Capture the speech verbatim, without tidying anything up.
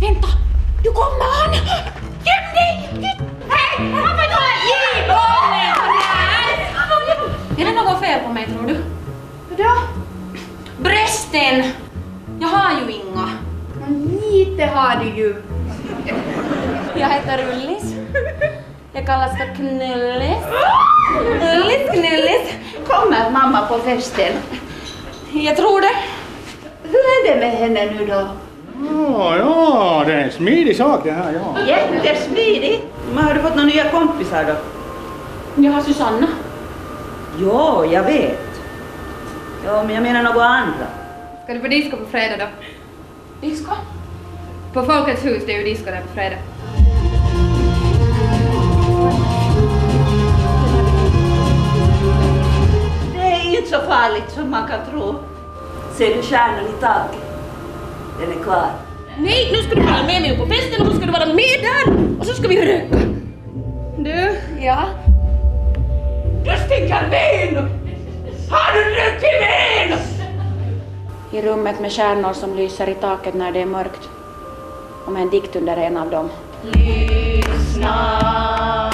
Vänta! Du kommer han! Göm dig! Hej! Varför då? Ge bollen! Är det något fel på mig, tror du? Vadå? Brösten! Jag har ju inga. Men lite har du ju. Jag heter Ullis. Jag kallas för Knullis. Ullis, Knullis. Kommer mamma på festen? Jag tror det. Hur är det med henne nu då? Ja, ja, det är en smidig sak det här, ja. Jättesmidig. Men har du fått några nya kompisar då? Jag har Susanna. Jo, jag vet. Ja, men jag menar något andra. Ska du på disco på fredag då? Disco? På Folkets hus, det är ju disco där på fredag. Det är inte så farligt som man kan tro. Ser du stjärnan i taket? Den är kvar. Nej, nu ska du vara med mig på festen och så ska du vara med där och så ska vi röka. Du? Ja? Du stinker vin! Har du druckit vin? I rummet med stjärnor som lyser i taket när det är mörkt. Och med en dikt under en av dem. Lyssna!